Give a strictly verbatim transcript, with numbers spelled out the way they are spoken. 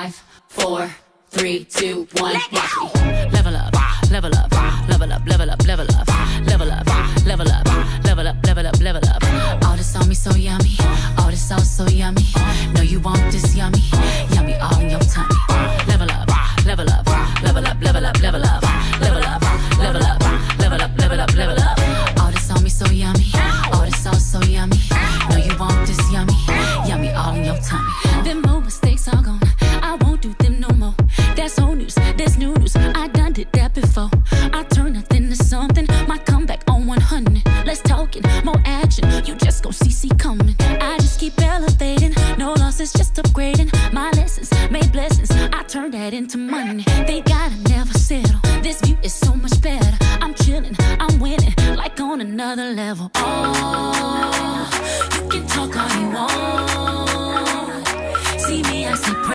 Five, four, three, two, one. Watch me. Level up, level up, level up, level up, level up, level up, level up, level up, level up, level up. All this on me so yummy, all this sauce so yummy. No, you want this yummy, yummy all in your tummy. Level up, level up, level up, level up, level up, level up, level up, level up, level up, level up. All this on me so yummy, all this sauce so yummy. No, you want this yummy, yummy all in your tummy. Them more mistakes are gone, I won't do them no more. That's old news, that's new news, I done did that before. I turn nothing to something, my comeback on one hundred. Less talking, more action, you just gon' see see coming. I just keep elevating, no losses, just upgrading. My lessons made blessings, I turn that into money. They gotta never settle, this view is so much better. I'm chilling, I'm winning, like on another level. Oh,